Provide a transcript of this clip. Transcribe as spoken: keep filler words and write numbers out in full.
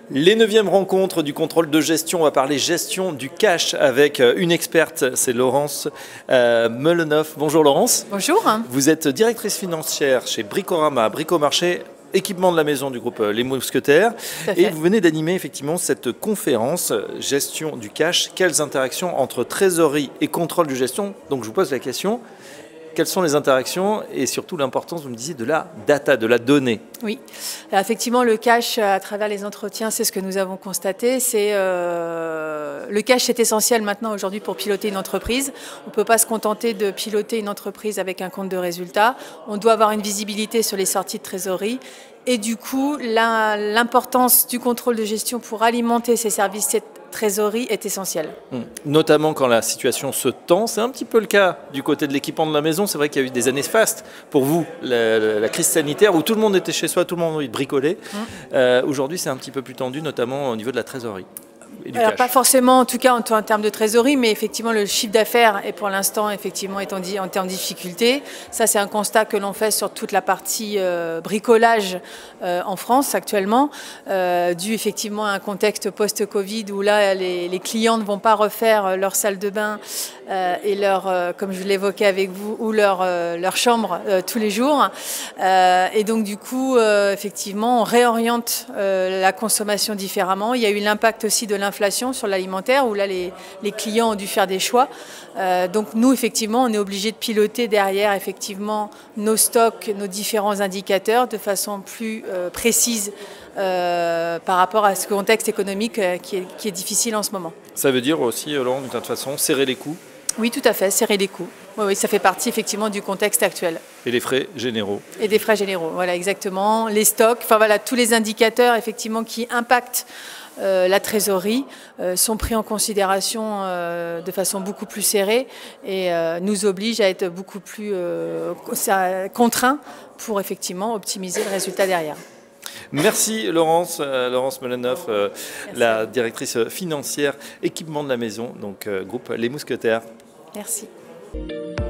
Les neuvièmes rencontres du contrôle de gestion, on va parler gestion du cash avec une experte, c'est Laurence euh, Meulenhoff. Bonjour Laurence. Bonjour. Vous êtes directrice financière chez Bricorama, Bricomarché, équipement de la maison du groupe Les Mousquetaires. Et vous venez d'animer effectivement cette conférence gestion du cash. Quelles interactions entre trésorerie et contrôle de gestion? Donc je vous pose la question. Quelles sont les interactions et surtout l'importance, vous me disiez, de la data, de la donnée? Oui, alors, effectivement, le cash à travers les entretiens, c'est ce que nous avons constaté. C'est euh, le cash est essentiel maintenant aujourd'hui pour piloter une entreprise. On ne peut pas se contenter de piloter une entreprise avec un compte de résultat. On doit avoir une visibilité sur les sorties de trésorerie. Et du coup, l'importance du contrôle de gestion pour alimenter ces services de trésorerie est essentielle. Notamment quand la situation se tend, c'est un petit peu le cas du côté de l'équipement de la maison. C'est vrai qu'il y a eu des années fastes pour vous, la, la, la crise sanitaire où tout le monde était chez soi, tout le monde bricolait. Mmh. Euh, Aujourd'hui, c'est un petit peu plus tendu, notamment au niveau de la trésorerie. Alors, pas forcément, en tout cas en, en termes de trésorerie, mais effectivement le chiffre d'affaires est pour l'instant effectivement est en, en, en difficulté. Ça, c'est un constat que l'on fait sur toute la partie euh, bricolage euh, en France actuellement, euh, dû effectivement à un contexte post-Covid où là les, les clients ne vont pas refaire leur salle de bain euh, et leur, euh, comme je l'évoquais avec vous, ou leur, euh, leur chambre euh, tous les jours. Euh, et donc du coup, euh, effectivement, on réoriente euh, la consommation différemment. Il y a eu l'impact aussi de l'inflation sur l'alimentaire où là les, les clients ont dû faire des choix. Euh, donc nous effectivement on est obligé de piloter derrière effectivement nos stocks, nos différents indicateurs de façon plus euh, précise euh, par rapport à ce contexte économique euh, qui, est, qui est difficile en ce moment. Ça veut dire aussi, Laurent, d'une certaine façon, serrer les coûts? Oui, tout à fait, serrer les coûts. Oui, oui, ça fait partie effectivement du contexte actuel. Et les frais généraux. Et des frais généraux, voilà exactement. Les stocks, enfin voilà, tous les indicateurs effectivement qui impactent Euh, la trésorerie euh, sont pris en considération euh, de façon beaucoup plus serrée et euh, nous obligent à être beaucoup plus euh, contraints pour effectivement optimiser le résultat derrière. Merci Laurence, euh, Laurence Meulenhoff, euh, la directrice financière équipement de la maison, donc euh, groupe Les Mousquetaires. Merci.